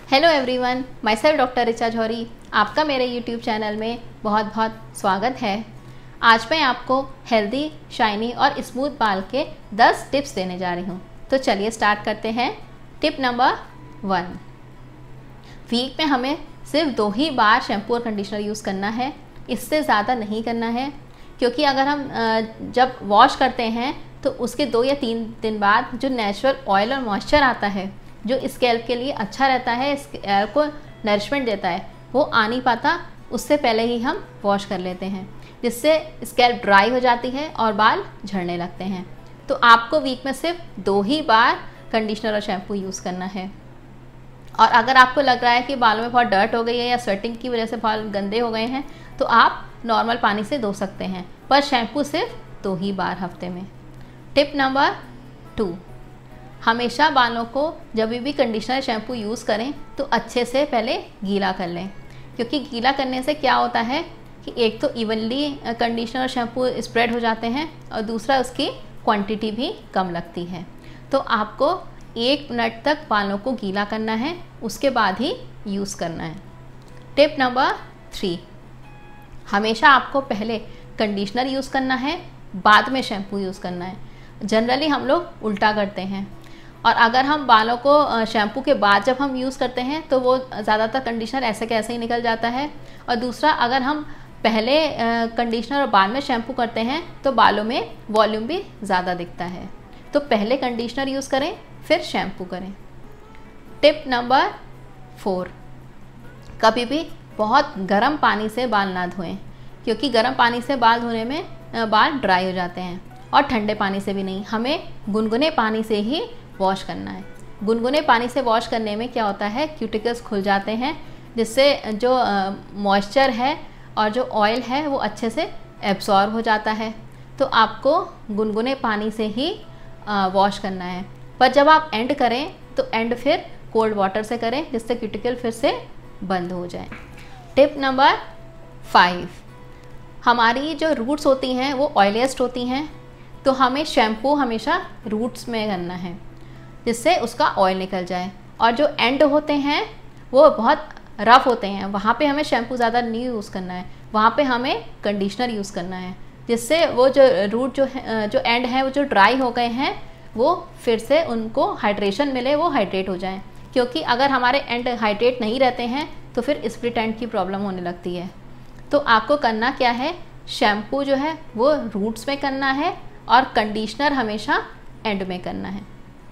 Hello everyone, myself doctor Richa Johri. आपका मेरे YouTube channel में बहुत बहुत स्वागत है। आज मैं आपको हेल्दी, शाइनी और स्मूथ बाल के 10 टिप्स देने जा रही हूँ। तो चलिए स्टार्ट करते हैं। टिप नंबर 1, वीक में हमें सिर्फ 2 ही बार शैम्पू और कंडीशनर यूज़ करना है, इससे ज़्यादा नहीं करना है। क्योंकि अगर हम जब वॉश करते हैं तो उसके 2 या 3 दिन बाद जो नेचुरल ऑयल और मॉइस्चर आता है, जो स्कैल्प के लिए अच्छा रहता है, स्कैल्प को नरिशमेंट देता है, वो आ नहीं पाता। उससे पहले ही हम वॉश कर लेते हैं, जिससे स्कैल्प ड्राई हो जाती है और बाल झड़ने लगते हैं। तो आपको वीक में सिर्फ 2 ही बार कंडीशनर और शैम्पू यूज़ करना है। और अगर आपको लग रहा है कि बालों में बहुत डर्ट हो गई है या स्वेटिंग की वजह से बाल गंदे हो गए हैं, तो आप नॉर्मल पानी से धो सकते हैं, पर शैम्पू सिर्फ 2 ही बार हफ्ते में। टिप नंबर 2, हमेशा बालों को जब भी कंडीशनर शैम्पू यूज़ करें तो अच्छे से पहले गीला कर लें। क्योंकि गीला करने से क्या होता है कि एक तो इवनली कंडीशनर और शैम्पू स्प्रेड हो जाते हैं और दूसरा उसकी क्वांटिटी भी कम लगती है। तो आपको 1 मिनट तक बालों को गीला करना है, उसके बाद ही यूज़ करना है। टिप नंबर 3, हमेशा आपको पहले कंडीशनर यूज़ करना है, बाद में शैम्पू यूज़ करना है। जनरली हम लोग उल्टा करते हैं, और अगर हम बालों को शैम्पू के बाद जब हम यूज़ करते हैं तो वो ज़्यादातर कंडीशनर ऐसे के ऐसे ही निकल जाता है। और दूसरा, अगर हम पहले कंडीशनर और बाद में शैम्पू करते हैं तो बालों में वॉल्यूम भी ज़्यादा दिखता है। तो पहले कंडीशनर यूज़ करें, फिर शैम्पू करें। टिप नंबर 4, कभी भी बहुत गर्म पानी से बाल ना धोएं, क्योंकि गर्म पानी से बाल धोने में बाल ड्राई हो जाते हैं। और ठंडे पानी से भी नहीं, हमें गुनगुने पानी से ही वॉश करना है। गुनगुने पानी से वॉश करने में क्या होता है, क्यूटिकल्स खुल जाते हैं, जिससे जो मॉइस्चर है और जो ऑयल है वो अच्छे से एब्सॉर्ब हो जाता है। तो आपको गुनगुने पानी से ही वॉश करना है। पर जब आप एंड करें तो एंड फिर कोल्ड वाटर से करें, जिससे क्यूटिकल फिर से बंद हो जाए। टिप नंबर 5, हमारी जो रूट्स होती हैं वो ऑयलीस्ट होती हैं, तो हमें शैम्पू हमेशा रूट्स में करना है, जिससे उसका ऑयल निकल जाए। और जो एंड होते हैं वो बहुत रफ़ होते हैं, वहाँ पे हमें शैम्पू ज़्यादा नहीं यूज़ करना है, वहाँ पे हमें कंडीशनर यूज़ करना है, जिससे वो जो रूट जो एंड है वो जो ड्राई हो गए हैं वो फिर से उनको हाइड्रेशन मिले, वो हाइड्रेट हो जाएं। क्योंकि अगर हमारे एंड हाइड्रेट नहीं रहते हैं तो फिर स्प्लिट एंड की प्रॉब्लम होने लगती है। तो आपको करना क्या है, शैम्पू जो है वो रूट्स में करना है और कंडीशनर हमेशा एंड में करना है।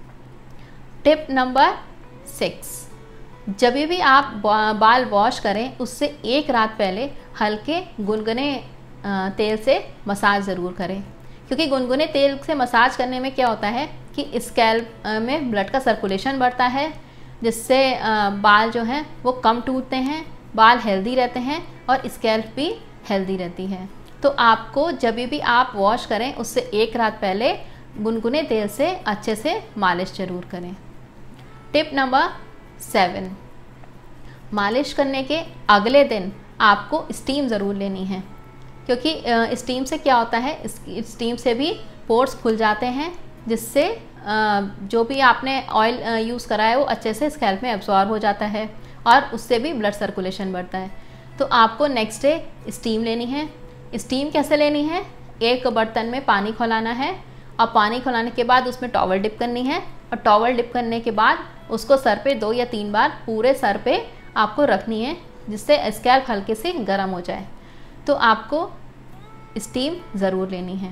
टिप नंबर 6, जब भी आप बाल वॉश करें उससे 1 रात पहले हल्के गुनगुने तेल से मसाज ज़रूर करें। क्योंकि गुनगुने तेल से मसाज करने में क्या होता है कि स्कैल्प में ब्लड का सर्कुलेशन बढ़ता है, जिससे बाल जो हैं वो कम टूटते हैं, बाल हेल्दी रहते हैं और स्कैल्प भी हेल्दी रहती है। तो आपको जब भी आप वॉश करें उससे 1 रात पहले गुनगुने तेल से अच्छे से मालिश ज़रूर करें। टिप नंबर 7, मालिश करने के अगले दिन आपको स्टीम ज़रूर लेनी है। क्योंकि स्टीम से क्या होता है, स्टीम से भी पोर्स खुल जाते हैं, जिससे जो भी आपने ऑयल यूज़ करा है वो अच्छे से स्कैल्प में एब्जॉर्ब हो जाता है और उससे भी ब्लड सर्कुलेशन बढ़ता है। तो आपको नेक्स्ट डे स्टीम लेनी है। स्टीम कैसे लेनी है, एक बर्तन में पानी खौलाना है और पानी खौलाने के बाद उसमें टॉवल डिप करनी है, और टॉवल डिप करने के बाद उसको सर पे 2 या 3 बार पूरे सर पे आपको रखनी है, जिससे स्कैल्प हल्के से गर्म हो जाए। तो आपको स्टीम ज़रूर लेनी है।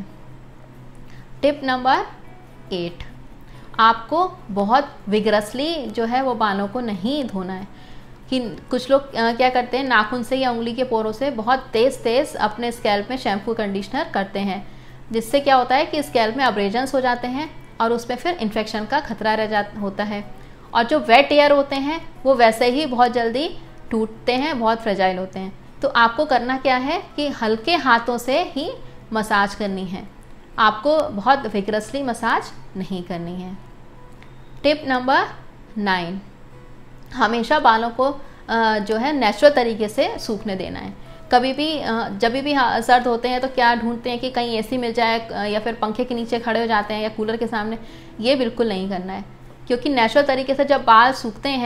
टिप नंबर 8, आपको बहुत विगरसली जो है वो बालों को नहीं धोना है। कि कुछ लोग क्या करते हैं, नाखून से या उंगली के पोरों से बहुत तेज़ अपने स्कैल्प में शैम्पू कंडीशनर करते हैं, जिससे क्या होता है कि स्कैल्प में अब्रेजन्स हो जाते हैं और उसमें फिर इन्फेक्शन का खतरा होता है। और जो वेट एयर होते हैं वो वैसे ही बहुत जल्दी टूटते हैं, बहुत फ्रेजाइल होते हैं। तो आपको करना क्या है कि हल्के हाथों से ही मसाज करनी है, आपको बहुत विगरसली मसाज नहीं करनी है। टिप नंबर 9, हमेशा बालों को जो है नेचुरल तरीके से सूखने देना है। कभी भी जब भी सर्द होते हैं तो क्या ढूंढते हैं कि कहीं एसी मिल जाए या फिर पंखे के नीचे खड़े हो जाते हैं या कूलर के सामने। ये बिल्कुल नहीं करना है, क्योंकि नेचुरल तरीके से जब बाल सूखते हैं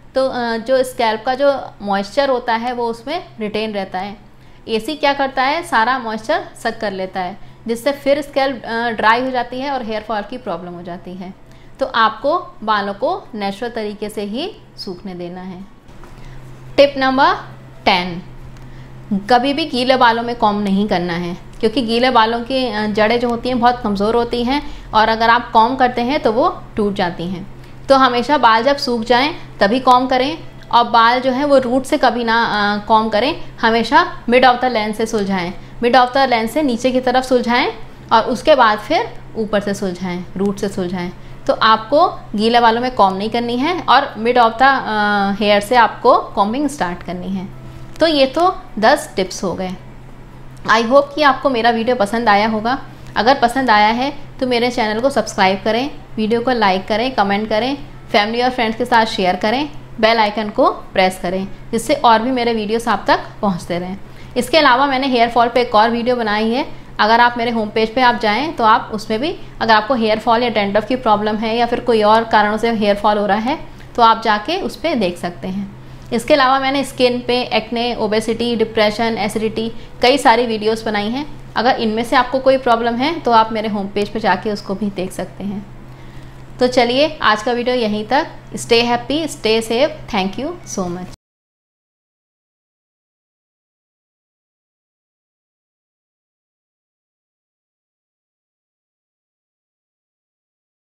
तो जो स्कैल्प का जो मॉइस्चर होता है वो उसमें रिटेन रहता है। एसी क्या करता है, सारा मॉइस्चर सक कर लेता है, जिससे फिर स्कैल्प ड्राई हो जाती है और हेयर फॉल की प्रॉब्लम हो जाती है। तो आपको बालों को नेचुरल तरीके से ही सूखने देना है। टिप नंबर 10, कभी भी गीले बालों में कॉम्ब नहीं करना है, क्योंकि गीले बालों की जड़ें जो होती हैं बहुत कमज़ोर होती हैं और अगर आप कॉम्ब करते हैं तो वो टूट जाती हैं। तो हमेशा बाल जब सूख जाएं तभी कॉम्ब करें, और बाल जो है वो रूट से कभी ना कॉम्ब करें, हमेशा मिड ऑफ द लेंथ से सुलझाएं। मिड ऑफ द लेंथ से नीचे की तरफ सुलझाएं और उसके बाद फिर ऊपर से सुलझाएं, रूट से सुलझाएं। तो आपको गीले बालों में कॉम्ब नहीं करनी है और मिड ऑफ द हेयर से आपको कॉम्बिंग स्टार्ट करनी है। तो ये तो 10 टिप्स हो गए। आई होप कि आपको मेरा वीडियो पसंद आया होगा। अगर पसंद आया है तो मेरे चैनल को सब्सक्राइब करें, वीडियो को लाइक करें, कमेंट करें, फैमिली और फ्रेंड्स के साथ शेयर करें, बेल आइकन को प्रेस करें, जिससे और भी मेरे वीडियोस आप तक पहुंचते रहें। इसके अलावा मैंने हेयर फॉल पे एक और वीडियो बनाई है। अगर आप मेरे होम पेज पे आप जाएं तो आप उसमें भी, अगर आपको हेयर फॉल या डैंड्रफ की प्रॉब्लम है या फिर कोई और कारणों से हेयर फॉल हो रहा है तो आप जाके उस पर देख सकते हैं। इसके अलावा मैंने स्किन पे, एक्ने, ओबेसिटी, डिप्रेशन, एसिडिटी कई सारी वीडियोस बनाई हैं। अगर इनमें से आपको कोई प्रॉब्लम है तो आप मेरे होम पेज पे जाके उसको भी देख सकते हैं। तो चलिए आज का वीडियो यहीं तक। Stay happy, stay safe. Thank you so much.